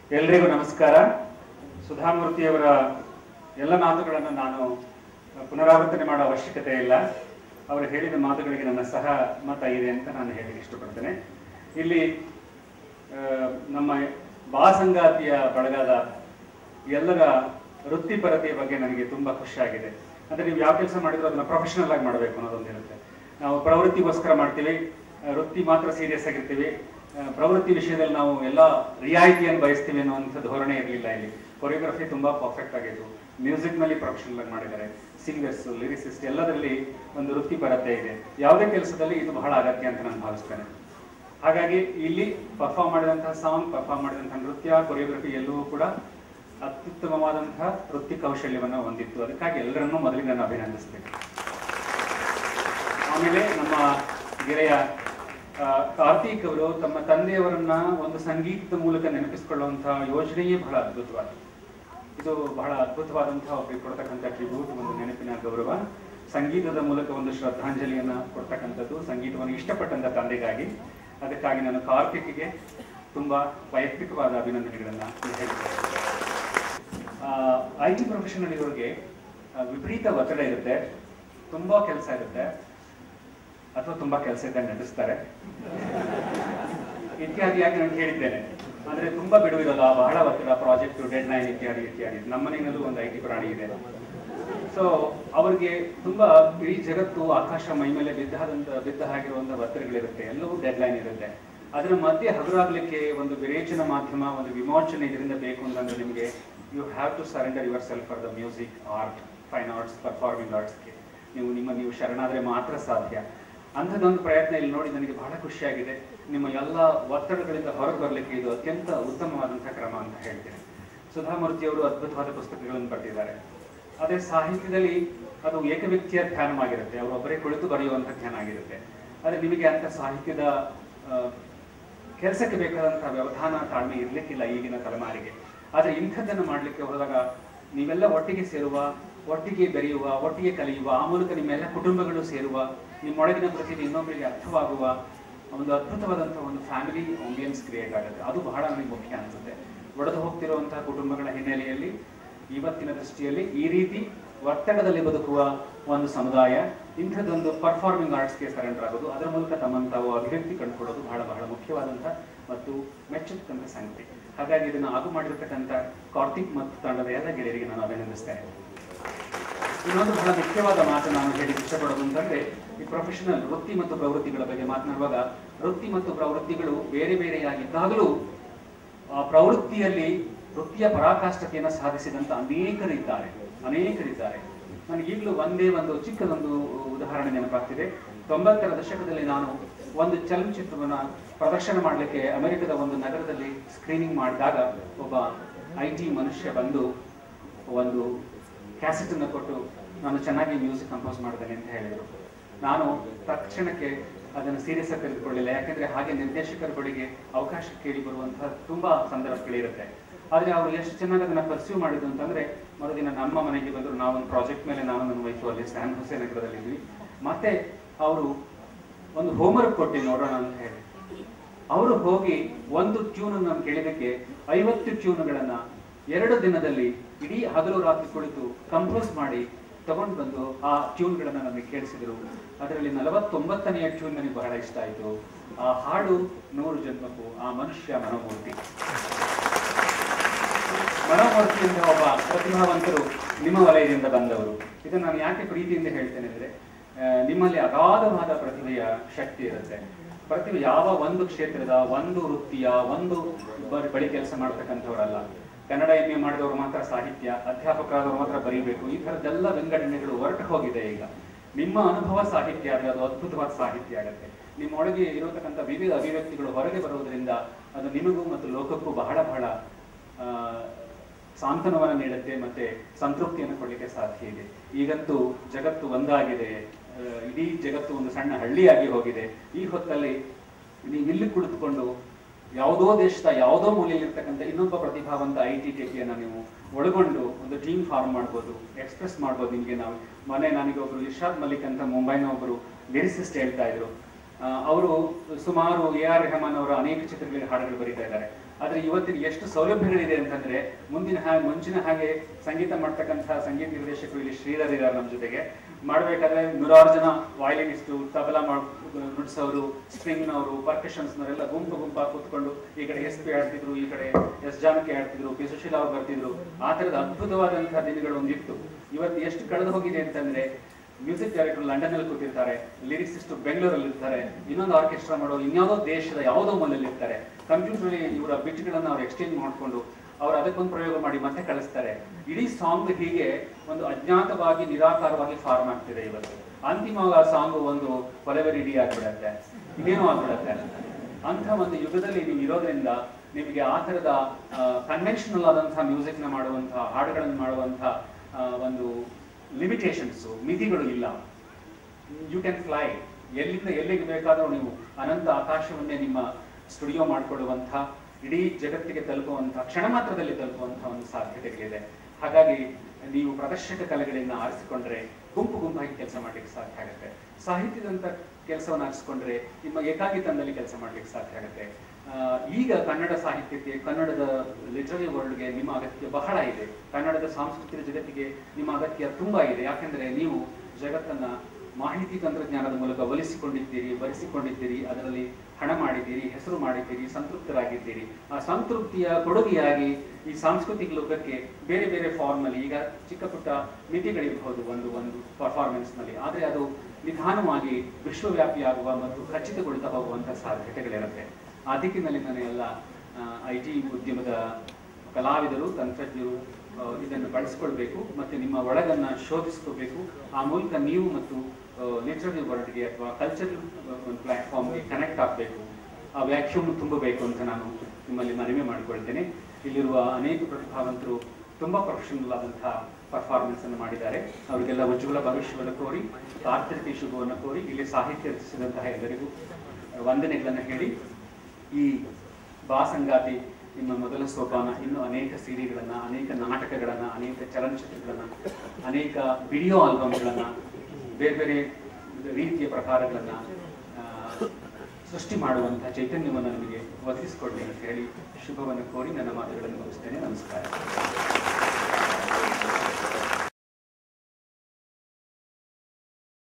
ಎಲ್ರಿಗೂ ನಮಸ್ಕಾರ. ಸುಧಾಮೂರ್ತಿಯವರ ಎಲ್ಲ ಮಾತುಗಳನ್ನು ನಾನು ಪುನರಾವರ್ತನೆ ಮಾಡೋ ಅವಶ್ಯಕತೆ ಇಲ್ಲ. ಅವರು ಹೇಳಿದ ಮಾತುಗಳಿಗೆ ನನ್ನ ಸಹಮತ ಇದೆ ಅಂತ ನಾನು ಹೇಳಲಿಕ್ಕೆ ಇಷ್ಟಪಡ್ತೇನೆ. ಇಲ್ಲಿ ನಮ್ಮ ಬಾಸಂಗಾತಿಯ ಬಳಗದ ಎಲ್ಲರ ವೃತ್ತಿಪರತೆಯ ಬಗ್ಗೆ ನನಗೆ ತುಂಬ ಖುಷಿಯಾಗಿದೆ. ಅಂದರೆ ನೀವು ಯಾವ ಕೆಲಸ ಮಾಡಿದ್ರು ಅದನ್ನು ಪ್ರೊಫೆಷನಲ್ ಆಗಿ ಮಾಡಬೇಕು ಅನ್ನೋದೊಂದಿರುತ್ತೆ. ನಾವು ಪ್ರವೃತ್ತಿಗೋಸ್ಕರ ಮಾಡ್ತೀವಿ, ವೃತ್ತಿ ಮಾತ್ರ ಸೀರಿಯಸ್ ಆಗಿರ್ತೀವಿ. ಪ್ರವೃತ್ತಿ ವಿಷಯದಲ್ಲಿ ನಾವು ಎಲ್ಲ ರಿಯಾಯಿತಿಯನ್ನು ಬಯಸ್ತೀವಿ ಅನ್ನುವಂಥ ಧೋರಣೆ ಇರಲಿಲ್ಲ. ಇಲ್ಲಿ ಕೊರಿಯೋಗ್ರಫಿ ತುಂಬ ಪರ್ಫೆಕ್ಟ್ ಆಗಿತ್ತು, ಮ್ಯೂಸಿಕ್ನಲ್ಲಿ ಪ್ರೊಫೆಷನಲ್ ಆಗಿ ಮಾಡಿದ್ದಾರೆ, ಸಿಂಗರ್ಸ್, ಲಿರಿಸಿಸ್ಟ್ ಎಲ್ಲದರಲ್ಲಿ ಒಂದು ವೃತ್ತಿಪರತೆ ಇದೆ. ಯಾವುದೇ ಕೆಲಸದಲ್ಲಿ ಇದು ಬಹಳ ಅಗತ್ಯ ಅಂತ ನಾನು ಭಾವಿಸ್ತೇನೆ. ಹಾಗಾಗಿ ಇಲ್ಲಿ ಪರ್ಫಾರ್ಮ್ ಮಾಡಿದಂತಹ ಸಾಂಗ್, ಪರ್ಫಾರ್ಮ್ ಮಾಡಿದಂತಹ ನೃತ್ಯ, ಕೊರಿಯೋಗ್ರಫಿ ಎಲ್ಲವೂ ಕೂಡ ಅತ್ಯುತ್ತಮವಾದಂತಹ ವೃತ್ತಿ ಕೌಶಲ್ಯವನ್ನು ಹೊಂದಿತ್ತು. ಅದಕ್ಕಾಗಿ ಎಲ್ಲರನ್ನೂ ಮೊದಲಿಗೆ ನಾನು ಅಭಿನಂದಿಸ್ತೇನೆ. ಆಮೇಲೆ ನಮ್ಮ ಗೆಳೆಯ ಕಾರ್ತಿಕ್ ಅವರು ತಮ್ಮ ತಂದೆಯವರನ್ನ ಒಂದು ಸಂಗೀತದ ಮೂಲಕ ನೆನಪಿಸಿಕೊಳ್ಳುವಂತಹ ಯೋಜನೆಯೇ ಬಹಳ ಅದ್ಭುತವಾದ. ಇದು ಬಹಳ ಅದ್ಭುತವಾದಂತಹ ಒಬ್ಬರಿಗೆ ಕೊಡ್ತಕ್ಕಂಥ ಟ್ರಿಬ್ಯೂಟ್, ಒಂದು ನೆನಪಿನ ಗೌರವ, ಸಂಗೀತದ ಮೂಲಕ ಒಂದು ಶ್ರದ್ಧಾಂಜಲಿಯನ್ನ ಕೊಡ್ತಕ್ಕಂಥದ್ದು, ಸಂಗೀತವನ್ನು ಇಷ್ಟಪಟ್ಟಂತ ತಂದೆಗಾಗಿ. ಅದಕ್ಕಾಗಿ ನಾನು ಕಾರ್ತಿಕ್ಗೆ ತುಂಬಾ ವೈಯಕ್ತಿಕವಾದ ಅಭಿನಂದನೆಗಳನ್ನ ಹೇಳ್ತೇನೆ. IT ಪ್ರೊಫೆಷನಲ್ ಇವರಿಗೆ ವಿಪರೀತ ಒತ್ತಡ ಇರುತ್ತೆ, ತುಂಬಾ ಕೆಲಸ ಇರುತ್ತೆ, ಅಥವಾ ತುಂಬಾ ಕೆಲಸ ಇದ್ದಾಗ ನಡೆಸ್ತಾರೆ ಇತ್ಯಾದಿಯಾಗಿ ನಾನು ಹೇಳಿದ್ದೇನೆ. ಅಂದ್ರೆ ತುಂಬಾ ಬಿಡುವಿರಲ್ಲ, ಬಹಳ ಒತ್ತಡ, ಪ್ರಾಜೆಕ್ಟ್, ಡೆಡ್ ಲೈನ್ ಇತ್ಯಾದಿ ಇತ್ಯಾದಿ. ನಮ್ಮ ಮನೆಯಲ್ಲೂ ಒಂದು IT ಪ್ರಾಣಿ ಇದೆ. ಸೊ ಅವ್ರಿಗೆ ತುಂಬಾ ಇಡೀ ಜಗತ್ತು, ಆಕಾಶ ಮೈ ಮೇಲೆ ಬಿದ್ದ ಹಾಗಿರುವಂತಹ ಒತ್ತಡಗಳಿರುತ್ತೆ, ಎಲ್ಲವೂ ಡೆಡ್ ಲೈನ್ ಇರುತ್ತೆ. ಅದರ ಮಧ್ಯೆ ಹಗುರಾಗ್ಲಿಕ್ಕೆ ಒಂದು ವಿರೇಚನ ಮಾಧ್ಯಮ, ಒಂದು ವಿಮೋಚನೆ ಇದರಿಂದ ಬೇಕು ಅಂತಂದ್ರೆ ನಿಮಗೆ you have to surrender yourself for the music, art, fine arts, performing ಆರ್ಟ್ಸ್ಗೆ ನೀವು ಶರಣಾದ್ರೆ ಮಾತ್ರ ಸಾಧ್ಯ. ಅಂಥದ್ದೊಂದು ಪ್ರಯತ್ನ ಇಲ್ಲಿ ನೋಡಿ ನನಗೆ ಬಹಳ ಖುಷಿಯಾಗಿದೆ. ನಿಮ್ಮ ಎಲ್ಲ ಒತ್ತಡಗಳಿಂದ ಹೊರಗೆ ಬರಲಿಕ್ಕೆ ಇದು ಅತ್ಯಂತ ಉತ್ತಮವಾದಂತಹ ಕ್ರಮ ಅಂತ ಹೇಳ್ತೇನೆ. ಸುಧಾಮೂರ್ತಿಯವರು ಅದ್ಭುತವಾದ ಪುಸ್ತಕಗಳನ್ನು ಬರೆದಿದ್ದಾರೆ. ಅದೇ ಸಾಹಿತ್ಯದಲ್ಲಿ ಅದು ಏಕವ್ಯಕ್ತಿಯ ಧ್ಯಾನವಾಗಿರುತ್ತೆ, ಅವರು ಒಬ್ಬರೇ ಕುಳಿತು ಬರೆಯುವಂಥ ಧ್ಯಾನ ಆಗಿರುತ್ತೆ. ಆದರೆ ನಿಮಗೆ ಅಂಥ ಸಾಹಿತ್ಯದ ಕೆಲಸಕ್ಕೆ ಬೇಕಾದಂತಹ ವ್ಯವಧಾನ, ತಾಳ್ಮೆ ಇರಲಿಕ್ಕಿಲ್ಲ ಈಗಿನ ತಲೆಮಾರಿಗೆ. ಆದರೆ ಇಂಥದ್ದನ್ನು ಮಾಡಲಿಕ್ಕೆ ಹೋದಾಗ ನೀವೆಲ್ಲ ಒಟ್ಟಿಗೆ ಸೇರುವ, ಒಟ್ಟಿಗೆ ಬೆರೆಯುವ, ಒಟ್ಟಿಗೆ ಕಲಿಯುವ, ಆ ಮೂಲಕ ನಿಮ್ಮೆಲ್ಲ ಕುಟುಂಬಗಳು ಸೇರುವ, ನಿಮ್ಮೊಳಗಿನ ಪ್ರತಿಭೆ ಇನ್ನೊಬ್ಬರಿಗೆ ಅರ್ಥವಾಗುವ ಒಂದು ಅದ್ಭುತವಾದಂತಹ ಒಂದು ಫ್ಯಾಮಿಲಿ ಆಂಬಿಯನ್ಸ್ ಕ್ರಿಯೇಟ್ ಆಗುತ್ತೆ. ಅದು ಬಹಳ ನನಗೆ ಮುಖ್ಯ ಅನಿಸುತ್ತೆ. ಒಡೆದು ಹೋಗ್ತಿರುವಂತಹ ಕುಟುಂಬಗಳ ಹಿನ್ನೆಲೆಯಲ್ಲಿ ಇವತ್ತಿನ ದೃಷ್ಟಿಯಲ್ಲಿ ಈ ರೀತಿ ಒತ್ತಡದಲ್ಲಿ ಬದುಕುವ ಒಂದು ಸಮುದಾಯ ಇಂಥದ್ದೊಂದು ಪರ್ಫಾರ್ಮಿಂಗ್ ಆರ್ಟ್ಸ್ಗೆ ಸರೆಂಡರ್ ಆಗೋದು, ಅದರ ಮೂಲಕ ತಮ್ಮನ್ನು ತಾವು ಅಭಿವ್ಯಕ್ತಿ ಕಂಡುಕೊಡೋದು ಬಹಳ ಬಹಳ ಮುಖ್ಯವಾದಂಥ ಮತ್ತು ಮೆಚ್ಚತಕ್ಕಂಥ ಸಂಗತಿ. ಹಾಗಾಗಿ ಇದನ್ನು ಆಗು ಮಾಡಿರ್ತಕ್ಕಂಥ ಕಾರ್ತಿಕ್ ಮತ್ತು ತಂಡದ ಎಲ್ಲ ಗೆಳೆಯರಿಗೆ ನಾನು ಅಭಿನಂದಿಸ್ತೇನೆ. ಇನ್ನೊಂದು ಬಹಳ ಮುಖ್ಯವಾದ ಮಾತು ನಾನು ಹೇಳಿಕ್ಕೆ ಇಷ್ಟಪಡೋದು ಅಂತಂದ್ರೆ, ಈ ಪ್ರೊಫೆಷನಲ್ ವೃತ್ತಿ ಮತ್ತು ಪ್ರವೃತ್ತಿಗಳ ಬಗ್ಗೆ ಮಾತನಾಡುವಾಗ ವೃತ್ತಿ ಮತ್ತು ಪ್ರವೃತ್ತಿಗಳು ಬೇರೆ ಬೇರೆಯಾಗಿದ್ದಾಗಲೂ ಆ ಪ್ರವೃತ್ತಿಯಲ್ಲಿ ವೃತ್ತಿಯ ಪರಾಕಾಷ್ಠತೆಯನ್ನು ಸಾಧಿಸಿದಂತ ಅನೇಕರಿದ್ದಾರೆ. ನನಗೀಗಲೂ ಒಂದೇ ಒಂದು ಚಿಕ್ಕದೊಂದು ಉದಾಹರಣೆ ನೆನಪಾಗ್ತಿದೆ. 90ರ ದಶಕದಲ್ಲಿ ನಾನು ಒಂದು ಚಲನಚಿತ್ರವನ್ನು ಪ್ರದರ್ಶನ ಮಾಡಲಿಕ್ಕೆ ಅಮೆರಿಕದ ಒಂದು ನಗರದಲ್ಲಿ ಸ್ಕ್ರೀನಿಂಗ್ ಮಾಡಿದಾಗ ಒಬ್ಬ IT ಮನುಷ್ಯ ಬಂದು ಒಂದು ಕ್ಯಾಸೆಟ್ ಅನ್ನು ಕೊಟ್ಟು ನಾನು ಚೆನ್ನಾಗಿ ಮ್ಯೂಸಿಕ್ ಕಂಪೋಸ್ ಮಾಡಿದ್ದೇನೆ ಅಂತ ಹೇಳಿದರು. ನಾನು ತಕ್ಷಣಕ್ಕೆ ಅದನ್ನು ಸೀರಿಯಸ್ ಆಗಿ ತೆಗೆದುಕೊಳ್ಳಿಲ್ಲ, ಯಾಕೆಂದ್ರೆ ಹಾಗೆ ನಿರ್ದೇಶಕರ ಬಳಿಗೆ ಅವಕಾಶ ಕೇಳಿ ಬರುವಂತಹ ತುಂಬಾ ಸಂದರ್ಭಗಳಿರುತ್ತೆ. ಆದರೆ ಅವರು ಎಷ್ಟು ಚೆನ್ನಾಗಿ ಅದನ್ನ ಪರ್ಸ್ಯೂ ಮಾಡಿದ್ರು ಅಂತಂದ್ರೆ, ಮರುದಿನ ನಮ್ಮ ಮನೆಗೆ ಬಂದರು. ನಾವೊಂದು ಪ್ರಾಜೆಕ್ಟ್ ಮೇಲೆ ನಾನು ನನ್ನ ವೈಫು ಅಲ್ಲಿ ಸ್ಯಾನ್ ಹೊಸೆ ನಗರದಲ್ಲಿದ್ವಿ. ಮತ್ತೆ ಅವರು ಒಂದು ಹೋಮ್ವರ್ಕ್ ಕೊಟ್ಟು ನೋಡೋಣ ಅಂತ ಹೇಳಿ ಅವರು ಹೋಗಿ ಒಂದು ಟ್ಯೂನ್ ನಾನು ಕೇಳಿದಕ್ಕೆ 50 ಟ್ಯೂನ್ಗಳನ್ನ 2 ದಿನದಲ್ಲಿ ಇಡೀ ಹಗಲು ರಾತ್ರಿ ಕುಳಿತು ಕಂಪೋಸ್ ಮಾಡಿ ತಗೊಂಡು ಬಂದು ಆ ಟ್ಯೂನ್ಗಳನ್ನ ನನಗೆ ಕೇಳಿಸಿದ್ರು. ಅದರಲ್ಲಿ 49ನೇ ಟ್ಯೂನ್ ನನಗೆ ಬಹಳ ಇಷ್ಟ ಆಯಿತು. ಆ ಹಾಡು 100 ಜನ್ಮಕ್ಕೂ, ಆ ಮನುಷ್ಯ ಮನೋಮೂರ್ತಿ ಅಂತ ಒಬ್ಬ ಪ್ರತಿಭಾವಂತರು ನಿಮ್ಮ ವಲಯದಿಂದ ಬಂದವರು. ಇದನ್ನು ನಾನು ಯಾಕೆ ಪ್ರೀತಿಯಿಂದ ಹೇಳ್ತೇನೆ ಅಂದ್ರೆ, ನಿಮ್ಮಲ್ಲಿ ಅಗಾಧವಾದ ಪ್ರತಿಭೆಯ ಶಕ್ತಿ ಇರುತ್ತೆ. ಪ್ರತಿಭೆ ಯಾವ ಒಂದು ಕ್ಷೇತ್ರದ, ಒಂದು ವೃತ್ತಿಯ, ಒಂದು ಬಳಿ ಕೆಲಸ ಮಾಡ್ತಕ್ಕಂಥವರಲ್ಲ. ಕನ್ನಡ MA ಮಾಡಿದವರು ಮಾತ್ರ ಸಾಹಿತ್ಯ, ಅಧ್ಯಾಪಕರಾದವರು ಮಾತ್ರ ಬರೀಬೇಕು, ಈ ಥರದ್ದೆಲ್ಲ ವಿಂಗಡಣೆಗಳು ಹೊರಟು ಹೋಗಿದೆ. ಈಗ ನಿಮ್ಮ ಅನುಭವ ಸಾಹಿತ್ಯ ಆದರೆ ಅದು ಅದ್ಭುತವಾದ ಸಾಹಿತ್ಯ ಆಗುತ್ತೆ. ನಿಮ್ಮೊಳಗೆ ಇರತಕ್ಕಂಥ ವಿವಿಧ ಅಭಿವ್ಯಕ್ತಿಗಳು ಹೊರಗೆ ಬರುವುದರಿಂದ ಅದು ನಿಮಗೂ ಮತ್ತು ಲೋಕಕ್ಕೂ ಬಹಳ ಬಹಳ ಸಾಂತ್ವನವನ್ನು ನೀಡುತ್ತೆ, ಮತ್ತೆ ಸಂತೃಪ್ತಿಯನ್ನು ಕೊಡಲಿಕ್ಕೆ ಸಾಧ್ಯ ಇದೆ. ಈಗಂತೂ ಜಗತ್ತು ಒಂದಾಗಿದೆ, ಇಡೀ ಜಗತ್ತು ಒಂದು ಸಣ್ಣ ಹಳ್ಳಿಯಾಗಿ ಹೋಗಿದೆ. ಈ ಹೊತ್ತಲ್ಲಿ ನೀವು ಇಲ್ಲಿ ಕುಳಿತುಕೊಂಡು ಯಾವುದೋ ದೇಶದ ಯಾವುದೋ ಮೂಲೆಯಲ್ಲಿರ್ತಕ್ಕಂಥ ಇನ್ನೊಬ್ಬ ಪ್ರತಿಭಾವಂತ IT ಟೆಕಿಯನ್ನು ನೀವು ಒಳಗೊಂಡು ಒಂದು ಟೀಮ್ ಫಾರ್ಮ್ ಮಾಡ್ಬೋದು, ಎಕ್ಸ್ಪ್ರೆಸ್ ಮಾಡ್ಬೋದು. ನಿಮಗೆ ನನಗೆ ಒಬ್ರು ಇರ್ಷಾದ್ ಮಲಿಕ್ ಅಂತ ಮುಂಬೈನ ಒಬ್ಬರು ಲಿರಿಸಿಸ್ಟ್ ಹೇಳ್ತಾ ಇದ್ರು. ಅವರು ಸುಮಾರು AR ರೆಹಮಾನ್ ಅವರ ಅನೇಕ ಚಿತ್ರಗಳಿಗೆ ಹಾಡುಗಳು ಬರೀತಾ ಇದ್ದಾರೆ. ಆದರೆ ಇವತ್ತಿನ ಎಷ್ಟು ಸೌಲಭ್ಯಗಳಿದೆ ಅಂತಂದ್ರೆ ಮುಂಚಿನ ಹಾಗೆ ಸಂಗೀತ ಮಾಡ್ತಕ್ಕಂಥ ಸಂಗೀತ ನಿರ್ದೇಶಕರು ಇಲ್ಲಿ ಶ್ರೀಧರ್ ಇದ್ದಾರೆ ನಮ್ಮ ಜೊತೆಗೆ. ಮಾಡಬೇಕಾದ್ರೆ 100 ಜನ ವಯಲಿನಿಸ್ಟು, ತಬಲಾ ನುಡ್ಸೋರು, ಸ್ಟ್ರಿಂಗ್ನವರು, ಪರ್ಕಷನ್ಸ್ನವರೆಲ್ಲ ಗುಂಪಾಗಿ ಕೂತ್ಕೊಂಡು ಈ ಕಡೆ ಎಸ್ ಪಿ ಆಡ್ತಿದ್ರು, ಈ ಕಡೆ ಎಸ್ ಜಾನಕಿ ಆಡ್ತಿದ್ರು, ಪಿ ಸುಶೀಲ ಅವ್ರು ಬರ್ತಿದ್ರು. ಆ ಥರದ ಅದ್ಭುತವಾದಂತಹ ದಿನಗಳು ಒಂದಿತ್ತು. ಇವತ್ತು ಎಷ್ಟು ಕಳೆದು ಹೋಗಿದೆ ಅಂತಂದ್ರೆ ಮ್ಯೂಸಿಕ್ ಡೈರೆಕ್ಟರ್ ಲಂಡನ್ ಅಲ್ಲಿ ಕೂತಿರ್ತಾರೆ, ಲಿರಿಕ್ಸಿಸ್ಟ್ ಬೆಂಗಳೂರಲ್ಲಿ ಇರ್ತಾರೆ, ಇನ್ನೊಂದು ಆರ್ಕೆಸ್ಟ್ರಾ ಮಾಡೋ ಇನ್ಯಾವುದೋ ದೇಶದ ಯಾವುದೋ ಮೂಲೆಯಲ್ಲಿ ಇರ್ತಾರೆ. ಕಂಪ್ಯೂಟರ್ ಇವರ ಬಿಟ್ಗಳನ್ನ ಅವ್ರು ಎಕ್ಸ್ಚೇಂಜ್ ಮಾಡಿಕೊಂಡು ಅವ್ರು ಅದಕ್ಕೊಂದು ಪ್ರಯೋಗ ಮಾಡಿ ಮತ್ತೆ ಕಳಿಸ್ತಾರೆ. ಇಡೀ ಸಾಂಗ್ ಹೀಗೆ ಒಂದು ಅಜ್ಞಾತವಾಗಿ ನಿರಾಕಾರವಾಗಿ ಫಾರ್ಮ್ ಆಗ್ತಿದೆ ಇವತ್ತು. ಅಂತಿಮವಾಗಿ ಆ ಸಾಂಗ್ ಒಂದು ಕೊಲೆವರಿ ಇಡೀ ಆಗ್ಬಿಡತ್ತೆ, ಇದೇನೋ ಆಗ್ಬಿಡತ್ತೆ. ಅಂಥ ಒಂದು ಯುಗದಲ್ಲಿ ನೀವು ಇರೋದ್ರಿಂದ ನಿಮಗೆ ಆ ಥರದ ಕನ್ವೆನ್ಷನಲ್ ಆದಂತಹ ಮ್ಯೂಸಿಕ್ನ ಮಾಡುವಂತಹ, ಹಾಡುಗಳನ್ನು ಮಾಡುವಂತಹ ಒಂದು ಲಿಮಿಟೇಷನ್ಸು, ಮಿತಿಗಳು ಇಲ್ಲ. ಯು ಕ್ಯಾನ್ ಫ್ಲೈ, ಎಲ್ಲಿಂದ ಎಲ್ಲಿಗೆ ಬೇಕಾದರೂ ನೀವು ಅನಂತ ಆಕಾಶವನ್ನೇ ನಿಮ್ಮ ಸ್ಟುಡಿಯೋ ಮಾಡಿಕೊಳ್ಳುವಂಥ, ಇಡೀ ಜಗತ್ತಿಗೆ ತಲುಪುವಂಥ, ಕ್ಷಣ ಮಾತ್ರದಲ್ಲಿ ತಲುಪುವಂಥ ಒಂದು ಸಾಧ್ಯತೆಗಳಿದೆ. ಹಾಗಾಗಿ ನೀವು ಪ್ರದರ್ಶಕ ಕಲೆಗಳಿಂದ ಆರಿಸಿಕೊಂಡ್ರೆ ಗುಂಪಾಗಿ ಕೆಲಸ ಮಾಡ್ಲಿಕ್ಕೆ ಸಾಧ್ಯ ಆಗುತ್ತೆ. ಸಾಹಿತ್ಯದಂಥ ಕೆಲಸವನ್ನು ಆರಿಸಿಕೊಂಡ್ರೆ ನಿಮ್ಮ ಏಕಾಂಗಿತನದಲ್ಲಿ ಕೆಲಸ ಮಾಡ್ಲಿಕ್ಕೆ ಸಾಧ್ಯ ಆಗುತ್ತೆ. ಈಗ ಕನ್ನಡ ಸಾಹಿತ್ಯಕ್ಕೆ, ಕನ್ನಡದ ಲಿಟರರಿ ವರ್ಲ್ಡ್ಗೆ ನಿಮ್ಮ ಅಗತ್ಯ ಬಹಳ ಇದೆ. ಕನ್ನಡದ ಸಾಂಸ್ಕೃತಿಕ ಜಗತ್ತಿಗೆ ನಿಮ್ಮ ಅಗತ್ಯ ತುಂಬಾ ಇದೆ. ಯಾಕೆಂದ್ರೆ ನೀವು ಜಗತ್ತನ್ನ ಮಾಹಿತಿ ತಂತ್ರಜ್ಞಾನದ ಮೂಲಕ ಬರೆಸಿಕೊಂಡಿದ್ದೀರಿ, ಅದರಲ್ಲಿ ಹಣ ಮಾಡಿದ್ದೀರಿ, ಹೆಸರು ಮಾಡಿದ್ದೀರಿ, ಸಂತೃಪ್ತರಾಗಿದ್ದೀರಿ. ಆ ಸಂತೃಪ್ತಿಯ ಕೊಡುಗೆಯಾಗಿ ಈ ಸಾಂಸ್ಕೃತಿಕ ಲೋಕಕ್ಕೆ ಬೇರೆ ಬೇರೆ ಫಾರ್ಮ್ನಲ್ಲಿ, ಈಗ ಚಿಕ್ಕ ಪುಟ್ಟ ಮಿತಿಗಳಿರಬಹುದು ಒಂದು ಪರ್ಫಾರ್ಮೆನ್ಸ್ ನಲ್ಲಿ, ಆದರೆ ಅದು ನಿಧಾನವಾಗಿ ವಿಶ್ವವ್ಯಾಪಿಯಾಗುವ ಮತ್ತು ಖಚಿತಗೊಳ್ತಾ ಹೋಗುವಂತಹ ಸಾಧ್ಯತೆಗಳಿರುತ್ತೆ. ಆ ದಿಕ್ಕಿನಲ್ಲಿ ನಾನು ಎಲ್ಲ IT ಉದ್ಯಮದ ಕಲಾವಿದರು, ತಂತ್ರಜ್ಞರು ಇದನ್ನು ಬಳಸ್ಕೊಳ್ಬೇಕು ಮತ್ತು ನಿಮ್ಮ ಒಳಗನ್ನ ಶೋಧಿಸ್ಕೋಬೇಕು. ಆ ಮೂಲಕ ನೀವು ಮತ್ತು ಲಿಟರರಿ ವರ್ಲ್ಡ್ಗೆ ಅಥವಾ ಕಲ್ಚರಲ್ ಒಂದು ಪ್ಲಾಟ್ಫಾರ್ಮ್ಗೆ ಕನೆಕ್ಟ್ ಆಗಬೇಕು, ಆ ವ್ಯಾಕ್ಯೂಮ್ ತುಂಬಬೇಕು ಅಂತ ನಾನು ನಿಮ್ಮಲ್ಲಿ ಮನವಿ ಮಾಡಿಕೊಳ್ತೇನೆ. ಇಲ್ಲಿರುವ ಅನೇಕ ಪ್ರತಿಭಾವಂತರು ತುಂಬ ಪ್ರೊಫೆಷನಲ್ ಆದಂತಹ ಪರ್ಫಾರ್ಮೆನ್ಸ್ ಅನ್ನು ಮಾಡಿದ್ದಾರೆ. ಅವರಿಗೆಲ್ಲ ಉಜ್ವಲ ಭವಿಷ್ಯವನ್ನು ಕೋರಿ, ಆರ್ಥಿಕ ಶುಭವನ್ನು ಕೋರಿ, ಇಲ್ಲಿ ಸಾಹಿತ್ಯ ರಚಿಸಿದಂತಹ ಎಲ್ಲರಿಗೂ ವಂದನೆಗಳನ್ನು ಹೇಳಿ, ಈ ಬಾಸಂಗಾತಿ ನಿಮ್ಮ ಮೊದಲ ಸೋಪಾನ ಇನ್ನು ಅನೇಕ ಸಿಡಿಗಳನ್ನು, ಅನೇಕ ನಾಟಕಗಳನ್ನು, ಅನೇಕ ಚಲನಚಿತ್ರಗಳನ್ನು, ಅನೇಕ ವಿಡಿಯೋ ಆಲ್ಬಮ್ಗಳನ್ನು, ಬೇರೆ ಬೇರೆ ರೀತಿಯ ಪ್ರಕಾರಗಳನ್ನು ಸೃಷ್ಟಿ ಮಾಡುವಂತಹ ಚೈತನ್ಯವನ್ನು ನಮಗೆ ಒದಗಿಸಿಕೊಡ್ಲಿ ಅಂತ ಹೇಳಿ ಶುಭವನ್ನು ಕೋರಿ ನನ್ನ ಮಾತುಗಳನ್ನು ಮುಗಿಸ್ತೇನೆ. ನಮಸ್ಕಾರ.